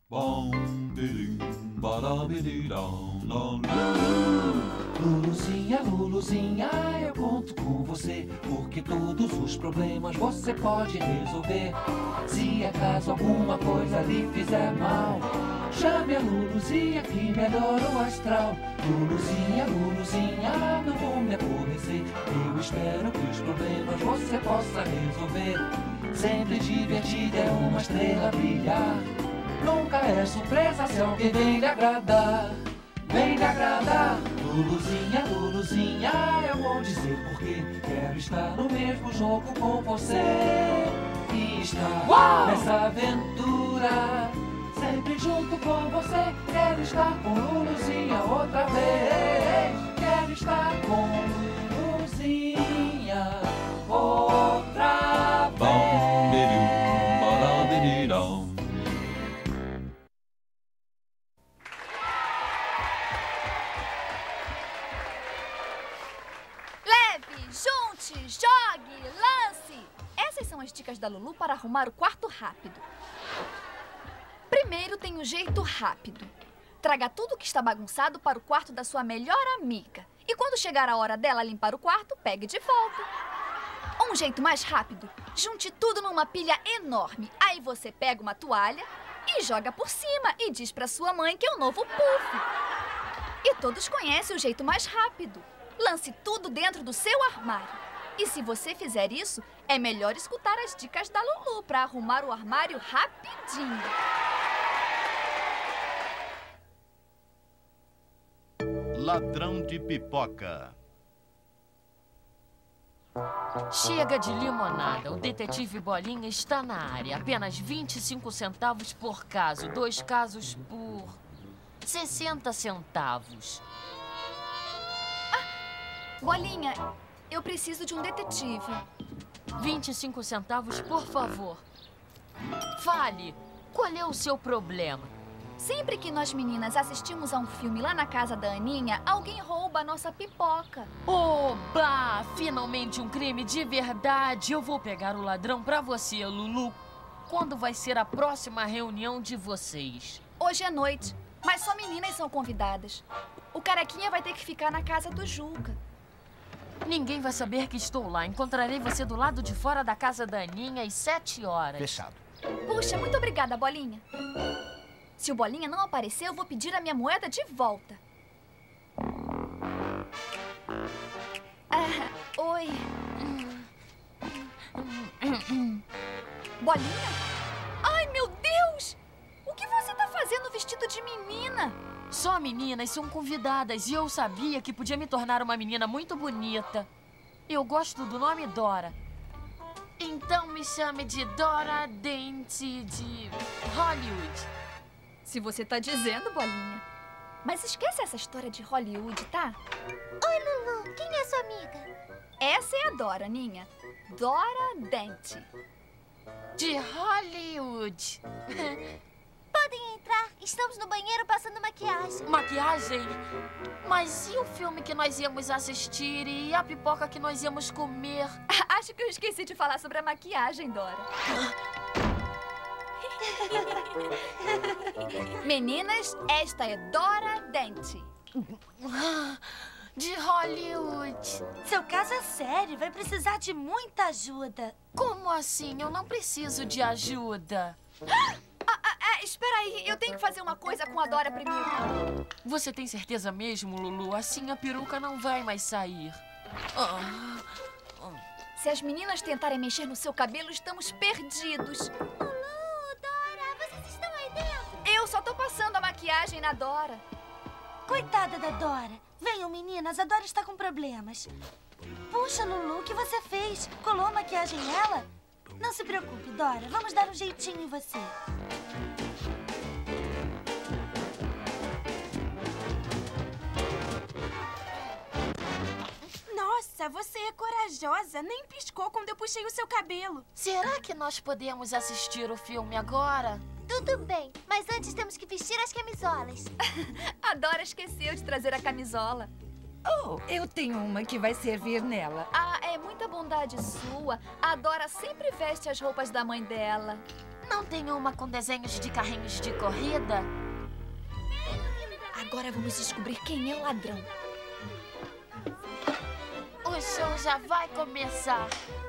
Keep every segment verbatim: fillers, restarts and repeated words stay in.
Luluzinha, Luluzinha, eu conto com você, porque todos os problemas você pode resolver. Se acaso alguma coisa lhe fizer mal, chame a Luluzinha que melhora o astral. Luluzinha, Luluzinha, não vou me aborrecer, eu espero que os problemas você possa resolver. Sempre divertida é uma estrela brilhar, nunca é surpresa se alguém vem lhe agradar. Vem lhe agradar. Luluzinha, Luluzinha, eu vou dizer porquê. Quero estar no mesmo jogo com você e estar Uau! Nessa aventura, sempre junto com você. Quero estar com Luluzinha outra vez. Quero estar com Luluzinha outra vez. Junte, jogue, lance! Essas são as dicas da Lulu para arrumar o quarto rápido. Primeiro tem o jeito rápido. Traga tudo que está bagunçado para o quarto da sua melhor amiga. E quando chegar a hora dela limpar o quarto, pegue de volta. Um jeito mais rápido. Junte tudo numa pilha enorme. Aí você pega uma toalha e joga por cima e diz para sua mãe que é o novo puff. E todos conhecem o jeito mais rápido. Lance tudo dentro do seu armário. E se você fizer isso, é melhor escutar as dicas da Lulu para arrumar o armário rapidinho. Ladrão de pipoca. Chega de limonada. O detetive Bolinha está na área. Apenas vinte e cinco centavos por caso. Dois casos por sessenta centavos. Bolinha, eu preciso de um detetive. vinte e cinco centavos, por favor. Fale, qual é o seu problema? Sempre que nós meninas assistimos a um filme lá na casa da Aninha, alguém rouba a nossa pipoca. Oba! Finalmente um crime de verdade. Eu vou pegar o ladrão pra você, Lulu. Quando vai ser a próxima reunião de vocês? Hoje à noite, mas só meninas são convidadas. O Carequinha vai ter que ficar na casa do Juca. Ninguém vai saber que estou lá. Encontrarei você do lado de fora da casa da Aninha às sete horas. Fechado. Puxa, muito obrigada, Bolinha. Se o Bolinha não aparecer, eu vou pedir a minha moeda de volta. Ah, oi. Bolinha? Ai, meu Deus! O que você tá fazendo vestido de menina? Só meninas são convidadas e eu sabia que podia me tornar uma menina muito bonita. Eu gosto do nome Dora. Então me chame de Dora Dente de Hollywood. Se você tá dizendo, Bolinha. Mas esquece essa história de Hollywood, tá? Oi, Lulu. Quem é sua amiga? Essa é a Dora, Ninha. Dora Dente. De Hollywood. Podem entrar. Estamos no banheiro passando maquiagem. Maquiagem? Mas e o filme que nós íamos assistir e a pipoca que nós íamos comer? Acho que eu esqueci de falar sobre a maquiagem, Dora. Meninas, esta é Dora Dente. De Hollywood. Seu caso é sério. Vai precisar de muita ajuda. Como assim? Eu não preciso de ajuda. Ah, ah, ah, espera aí, eu tenho que fazer uma coisa com a Dora primeiro. Você tem certeza mesmo, Lulu? Assim a peruca não vai mais sair. Ah. Se as meninas tentarem mexer no seu cabelo, estamos perdidos. Lulu, Dora, vocês estão aí dentro? Eu só tô passando a maquiagem na Dora. Coitada da Dora. Venham, meninas, a Dora está com problemas. Puxa, Lulu, o que você fez? Colou a maquiagem nela? Não se preocupe, Dora. Vamos dar um jeitinho em você. Nossa, você é corajosa. Nem piscou quando eu puxei o seu cabelo. Será que nós podemos assistir o filme agora? Tudo bem, mas antes temos que vestir as camisolas. A Dora esqueceu de trazer a camisola. Oh, eu tenho uma que vai servir nela. Ah, é muita bondade sua. A Dora sempre veste as roupas da mãe dela. Não tem uma com desenhos de carrinhos de corrida? Agora vamos descobrir quem é o ladrão. O show já vai começar.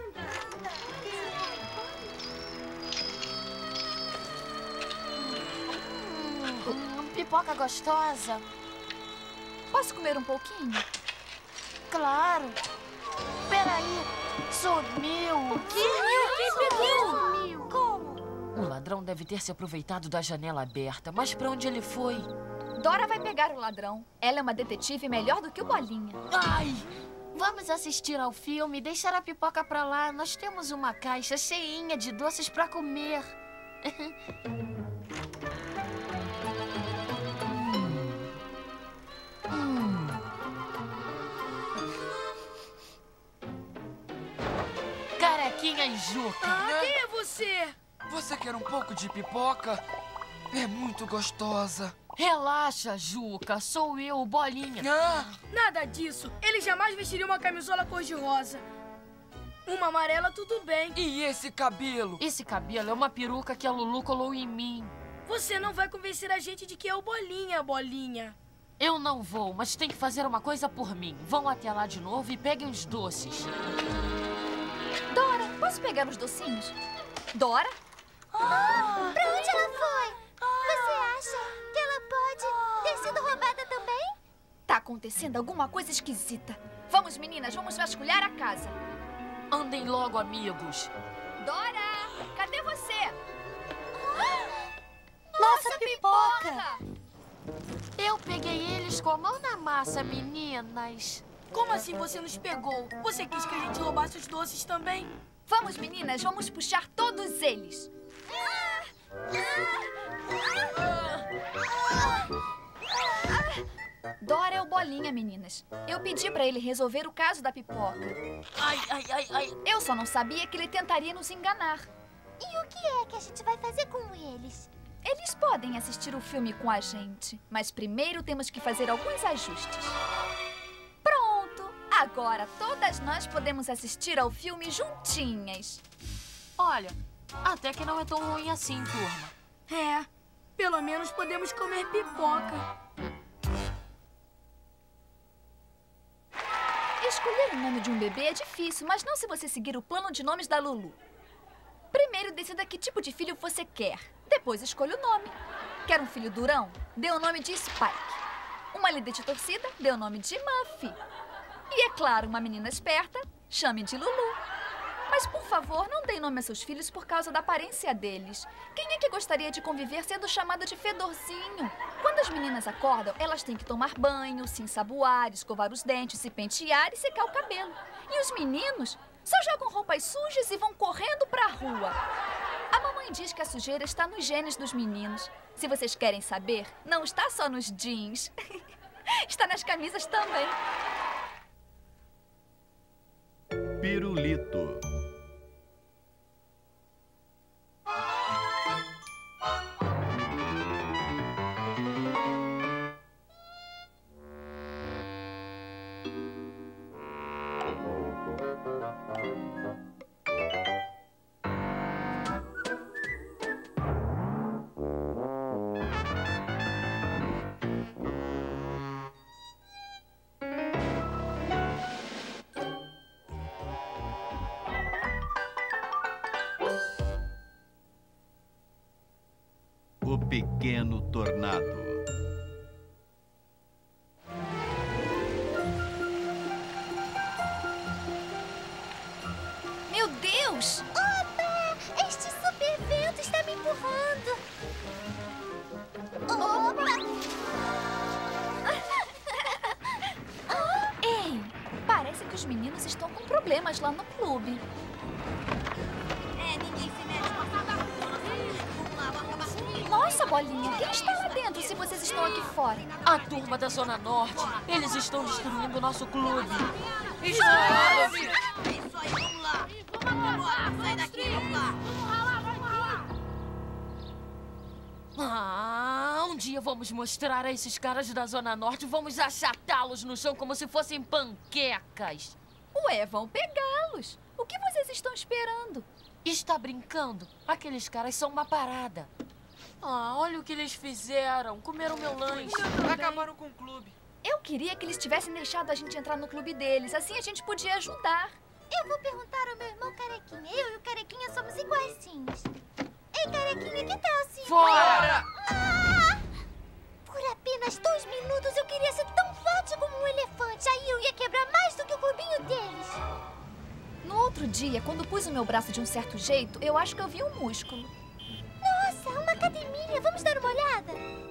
Hum, pipoca gostosa. Posso comer um pouquinho? Claro. Peraí. Sumiu. Quem pegou? Sumiu. Como? O ladrão deve ter se aproveitado da janela aberta. Mas pra onde ele foi? Dora vai pegar o ladrão. Ela é uma detetive melhor do que o Bolinha. Ai! Vamos assistir ao filme e deixar a pipoca pra lá. Nós temos uma caixa cheinha de doces pra comer. hum. Carequinha e Juca. Ah, quem é você? Você quer um pouco de pipoca? É muito gostosa. Relaxa, Juca. Sou eu, o Bolinha. Ah! Nada disso. Ele jamais vestiria uma camisola cor-de-rosa. Uma amarela, tudo bem. E esse cabelo? Esse cabelo é uma peruca que a Lulu colou em mim. Você não vai convencer a gente de que é o Bolinha, Bolinha. Eu não vou, mas tem que fazer uma coisa por mim. Vão até lá de novo e peguem os doces. Dora, posso pegar os docinhos? Dora? Oh, pra onde ela foi? Você acha que ela pode ter sido roubada também? Tá acontecendo alguma coisa esquisita. Vamos, meninas, vamos vasculhar a casa. Andem logo, amigos. Dora, cadê você? Nossa, pipoca! Eu peguei eles com a mão na massa, meninas. Como assim você nos pegou? Você quis que a gente roubasse os doces também? Vamos, meninas, vamos puxar todos eles. Dora é o Bolinha, meninas. Eu pedi pra ele resolver o caso da pipoca. Ai, ai, ai, ai. Eu só não sabia que ele tentaria nos enganar. E o que é que a gente vai fazer com eles? Eles podem assistir o filme com a gente, mas primeiro temos que fazer alguns ajustes. Pronto! Agora todas nós podemos assistir ao filme juntinhas. Olha, até que não é tão ruim assim, turma. É, pelo menos podemos comer pipoca. Escolher o nome de um bebê é difícil, mas não se você seguir o plano de nomes da Lulu. Primeiro, decida que tipo de filho você quer. Depois, escolha o nome. Quer um filho durão? Dê o nome de Spike. Uma líder de torcida? Dê o nome de Muffy. E, é claro, uma menina esperta? Chame de Lulu. Mas, por favor, não dê nome a seus filhos por causa da aparência deles. Quem é que gostaria de conviver sendo chamado de fedorzinho? Quando as meninas acordam, elas têm que tomar banho, se ensaboar, escovar os dentes, se pentear e secar o cabelo. E os meninos só jogam roupas sujas e vão correndo pra rua. A mamãe diz que a sujeira está nos genes dos meninos. Se vocês querem saber, não está só nos jeans. Está nas camisas também. Pirulito. O Pequeno Tornado. Meu Deus! Opa! Este super vento está me empurrando. Opa! Ei, parece que os meninos estão com problemas lá no clube. É, ninguém se mete com a Nossa, Bolinha, quem está lá dentro se vocês estão aqui fora? A turma da Zona Norte. Eles estão destruindo o nosso clube. Isso aí, É isso aí, vamos lá. Vamos lá, sai daqui, vamos lá. Ah, um dia vamos mostrar a esses caras da Zona Norte. Vamos achatá-los no chão como se fossem panquecas. Ué, vão pegá-los. O que vocês estão esperando? Está brincando? Aqueles caras são uma parada. Ah, olha o que eles fizeram. Comeram meu lanche. Acabaram com o clube. Eu queria que eles tivessem deixado a gente entrar no clube deles. Assim a gente podia ajudar. Eu vou perguntar ao meu irmão Carequinha. Eu e o Carequinha somos iguaizinhos. Ei, Carequinha, que tal se... Fora! Ah! Por apenas dois minutos eu queria ser tão forte como um elefante. Aí eu ia quebrar mais do que o clubinho deles. No outro dia, quando pus o meu braço de um certo jeito, eu acho que eu vi um músculo. Nossa, uma academia. Vamos dar uma olhada?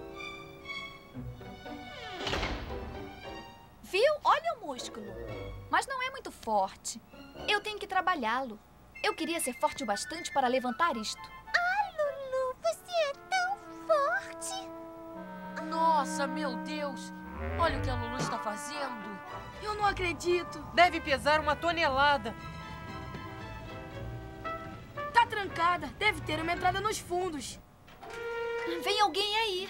Viu? Olha o músculo. Mas não é muito forte. Eu tenho que trabalhá-lo. Eu queria ser forte o bastante para levantar isto. Ah, Lulu, você é tão forte. Nossa, meu Deus! Olha o que a Lulu está fazendo. Eu não acredito. Deve pesar uma tonelada. Tá trancada. Deve ter uma entrada nos fundos. Vem alguém aí.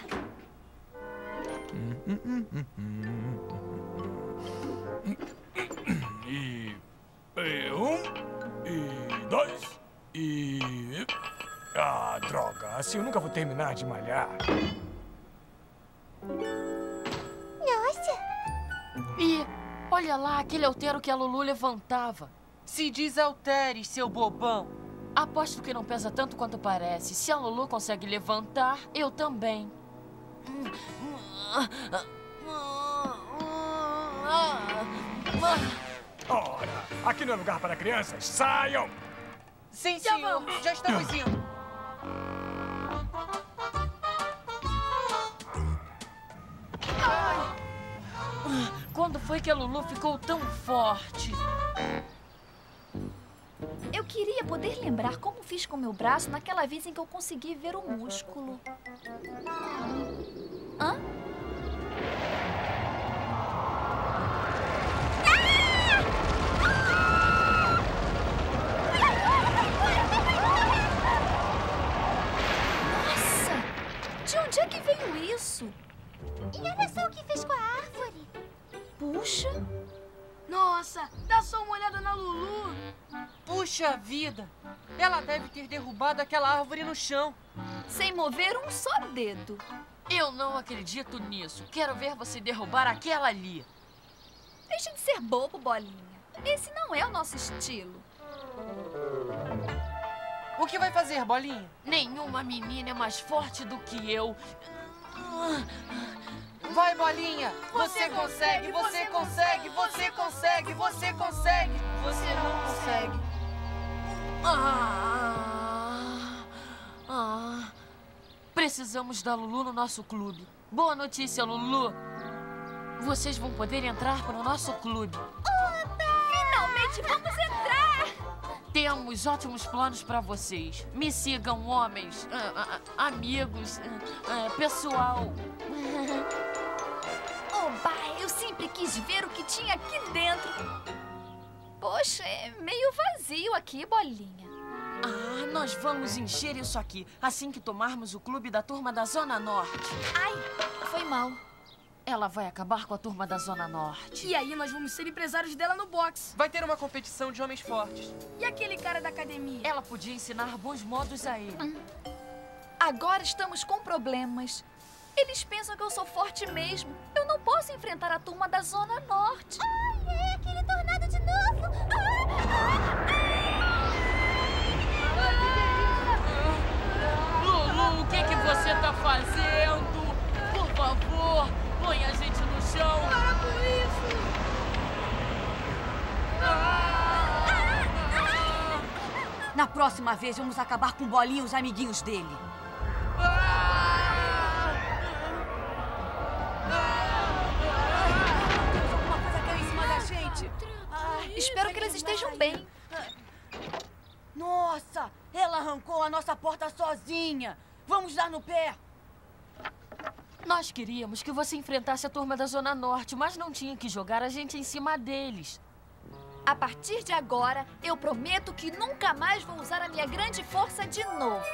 E, e um, e dois, e... Ah, droga, assim eu nunca vou terminar de malhar. Nossa. E olha lá, aquele haltero que a Lulu levantava. Se diz halteres, seu bobão. Aposto que não pesa tanto quanto parece. Se a Lulu consegue levantar, eu também. Ora, aqui não é lugar para crianças. Saiam! Sim, senhor. Já estamos indo. Quando foi que a Lulu ficou tão forte? Eu queria poder lembrar como fiz com meu braço naquela vez em que eu consegui ver o músculo. Hã? Nossa! De onde é que veio isso? E olha só o que fez com a árvore. Puxa! Nossa, dá só uma olhada na Lulu. Puxa vida. Ela deve ter derrubado aquela árvore no chão. Sem mover um só dedo. Eu não acredito nisso. Quero ver você derrubar aquela ali. Deixa de ser bobo, Bolinha. Esse não é o nosso estilo. O que vai fazer, Bolinha? Nenhuma menina é mais forte do que eu. Vai, Bolinha! Você consegue, você consegue, você consegue, você consegue! Você não consegue. Ah, ah. Precisamos da Lulu no nosso clube. Boa notícia, Lulu. Vocês vão poder entrar para o nosso clube. Finalmente vamos entrar! Temos ótimos planos para vocês. Me sigam, homens, ah, ah, amigos, ah, ah, pessoal. Oba, eu sempre quis ver o que tinha aqui dentro. Poxa, é meio vazio aqui, Bolinha. Ah, nós vamos encher isso aqui assim que tomarmos o clube da turma da Zona Norte. Ai, foi mal. Ela vai acabar com a turma da Zona Norte. E aí nós vamos ser empresários dela no boxe. Vai ter uma competição de homens fortes. E aquele cara da academia? Ela podia ensinar bons modos a ele. Hum. Agora estamos com problemas. Eles pensam que eu sou forte mesmo. Eu não posso enfrentar a turma da Zona Norte. Ai, é aquele tornado de novo. Lulu, o que, que você tá fazendo? Por favor, põe a gente no chão. Para com isso! Na próxima vez, vamos acabar com Bolinha e os amiguinhos dele. Alguma coisa caiu em cima da gente. Espero que eles estejam bem. Nossa, ela arrancou a nossa porta sozinha. Vamos dar no pé. Nós queríamos que você enfrentasse a turma da Zona Norte, mas não tinha que jogar a gente em cima deles. A partir de agora, eu prometo que nunca mais vou usar a minha grande força de novo.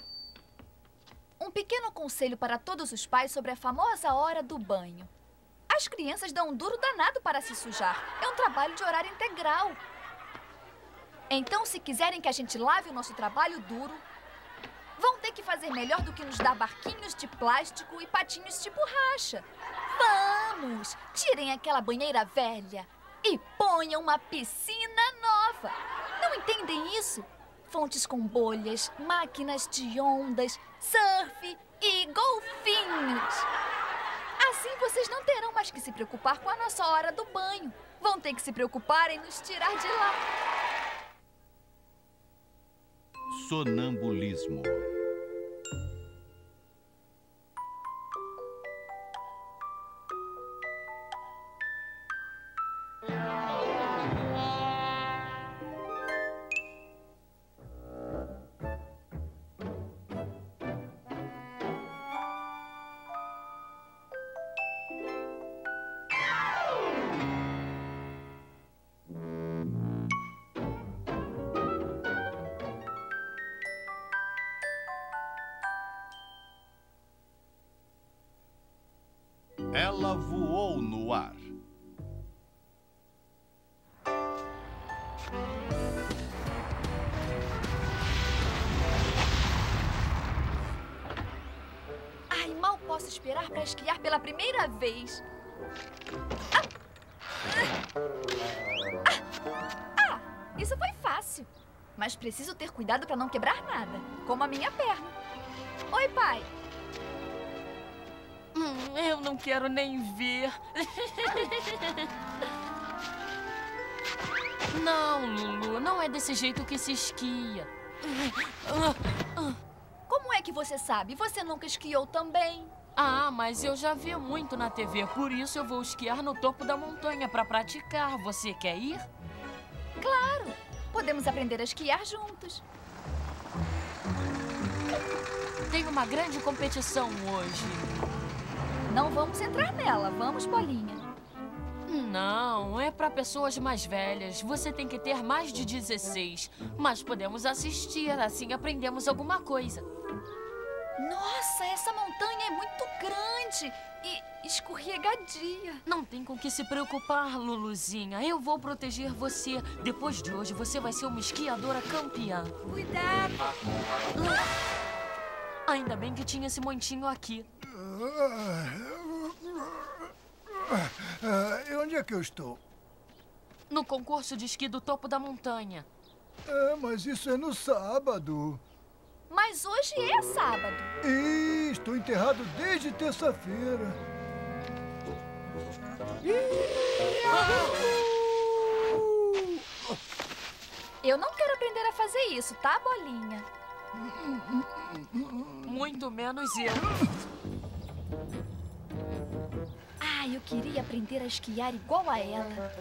Um pequeno conselho para todos os pais sobre a famosa hora do banho. As crianças dão um duro danado para se sujar. É um trabalho de horário integral. Então, se quiserem que a gente lave o nosso trabalho duro, vão ter que fazer melhor do que nos dar barquinhos de plástico e patinhos de borracha. Vamos! Tirem aquela banheira velha e ponham uma piscina nova. Não entendem isso? Fontes com bolhas, máquinas de ondas, surf e golfinhos. Assim vocês não terão mais que se preocupar com a nossa hora do banho. Vão ter que se preocupar em nos tirar de lá. Sonambulismo. Ela voou no ar. Ai, mal posso esperar para esquiar pela primeira vez. Ah! Ah! Ah! Isso foi fácil. Mas preciso ter cuidado para não quebrar nada, como a minha perna. Oi, pai. Hum, eu não quero nem ver. Não, Lulu, não é desse jeito que se esquia. Como é que você sabe? Você nunca esquiou também. Ah, mas eu já vi muito na T V, por isso eu vou esquiar no topo da montanha para praticar. Você quer ir? Claro! Podemos aprender a esquiar juntos. Tem uma grande competição hoje. Não vamos entrar nela, vamos, Bolinha? Não, é para pessoas mais velhas. Você tem que ter mais de dezesseis. Mas podemos assistir, assim aprendemos alguma coisa. Nossa, essa montanha é muito grande e escorregadia. Não tem com que se preocupar, Luluzinha. Eu vou proteger você. Depois de hoje, você vai ser uma esquiadora campeã. Cuidado! Ainda bem que tinha esse montinho aqui. E onde é que eu estou? No concurso de esqui do topo da montanha. É, mas isso é no sábado. Mas hoje é sábado. Ih, estou enterrado desde terça-feira. Eu não quero aprender a fazer isso, tá, Bolinha? Muito menos eu. Ah, eu queria aprender a esquiar igual a ela.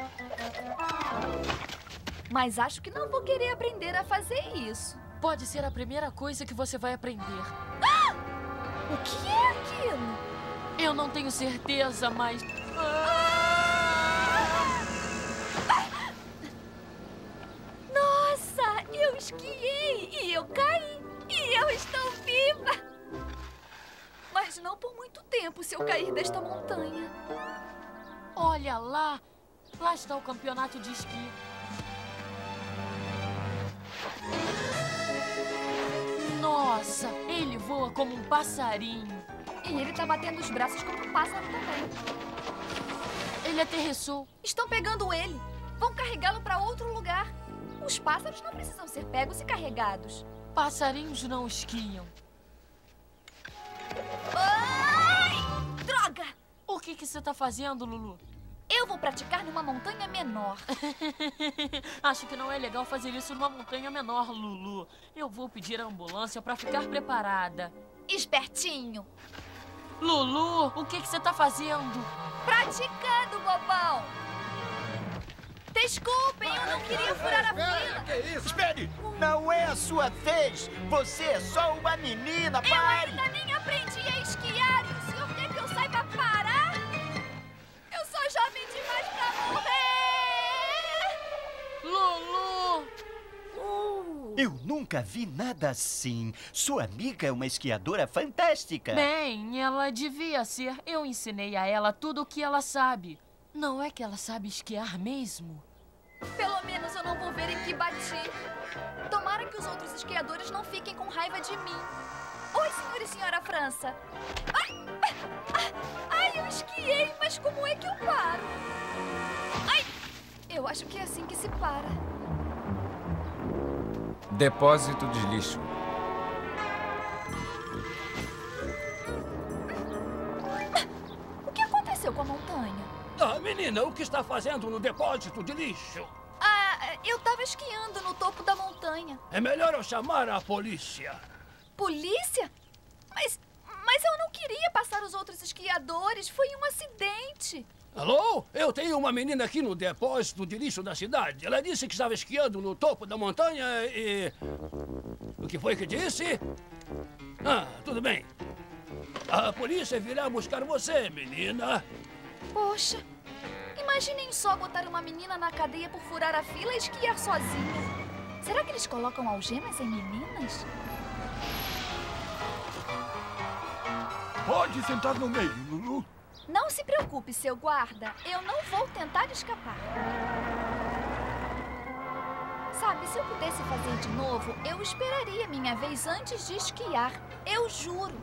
Mas acho que não vou querer aprender a fazer isso. Pode ser a primeira coisa que você vai aprender. Ah! O que é aquilo? Eu não tenho certeza, mas... Ah! Nossa, eu esquiei e eu caí. E eu estou viva. Mas não por muito tempo se eu cair desta montanha. Olha lá. Lá está o campeonato de esqui. Nossa, ele voa como um passarinho. E ele tá batendo os braços como um pássaro também. Ele aterrissou. Estão pegando ele. Vão carregá-lo para outro lugar. Os pássaros não precisam ser pegos e carregados. Passarinhos não esquiam. Ai! Droga! O que que você tá fazendo, Lulu? Eu vou praticar numa montanha menor. Acho que não é legal fazer isso numa montanha menor, Lulu. Eu vou pedir a ambulância para ficar preparada. Espertinho. Lulu, o que que você tá fazendo? Praticando, bobão. Desculpem, eu não queria furar a fila. Que isso? Espere! Não é a sua vez! Você é só uma menina, pare! Eu ainda nem aprendi a esquiar e o senhor quer que eu saiba parar? Eu sou jovem demais pra morrer! Lulu! Uh, Eu nunca vi nada assim. Sua amiga é uma esquiadora fantástica. Bem, ela devia ser. Eu ensinei a ela tudo o que ela sabe. Não é que ela sabe esquiar mesmo? Pelo menos eu não vou ver em que bati. Tomara que os outros esquiadores não fiquem com raiva de mim. Oi, senhor e senhora França. Ai, ai, ai, eu esquiei, mas como é que eu paro? Ai, eu acho que é assim que se para. Depósito de lixo. O que aconteceu com a montanha? Ah, menina, o que está fazendo no depósito de lixo? Ah, eu estava esquiando no topo da montanha. É melhor eu chamar a polícia. Polícia? Mas, mas eu não queria passar os outros esquiadores. Foi um acidente. Alô? Eu tenho uma menina aqui no depósito de lixo da cidade. Ela disse que estava esquiando no topo da montanha e... O que foi que disse? Ah, tudo bem. A polícia virá buscar você, menina. Poxa, imaginem só botar uma menina na cadeia por furar a fila e esquiar sozinha. Será que eles colocam algemas em meninas? Pode sentar no meio, Lulu. Não se preocupe, seu guarda. Eu não vou tentar escapar. Sabe, se eu pudesse fazer de novo, eu esperaria minha vez antes de esquiar. Eu juro.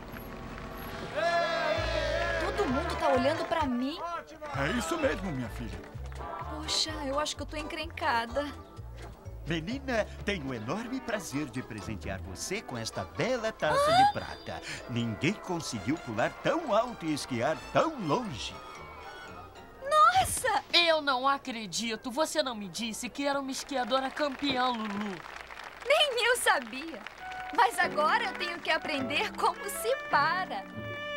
Todo mundo tá olhando pra mim. É isso mesmo, minha filha. Poxa, eu acho que eu tô encrencada. Menina, tenho o enorme prazer de presentear você com esta bela taça ah! de prata. Ninguém conseguiu pular tão alto e esquiar tão longe. Nossa! Eu não acredito. Você não me disse que era uma esquiadora campeã, Lulu. Nem eu sabia. Mas agora eu tenho que aprender como se para.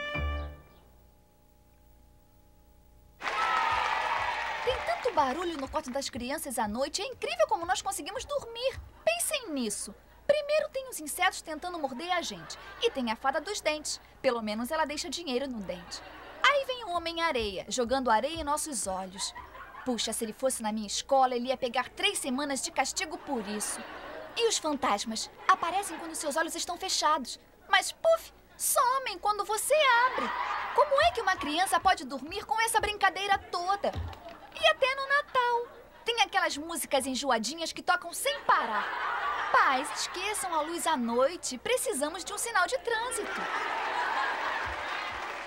Tem tanto barulho no quarto das crianças à noite. É incrível como nós conseguimos dormir. Pensem nisso. Primeiro tem os insetos tentando morder a gente. E tem a fada dos dentes. Pelo menos ela deixa dinheiro no dente. Aí vem o Homem-Areia, jogando areia em nossos olhos. Puxa, se ele fosse na minha escola, ele ia pegar três semanas de castigo por isso. E os fantasmas? Aparecem quando seus olhos estão fechados. Mas, puf, somem quando você abre. Como é que uma criança pode dormir com essa brincadeira toda? E até no Natal. Tem aquelas músicas enjoadinhas que tocam sem parar. Pais, esqueçam a luz à noite. Precisamos de um sinal de trânsito.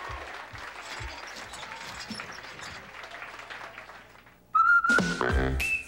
Thank you.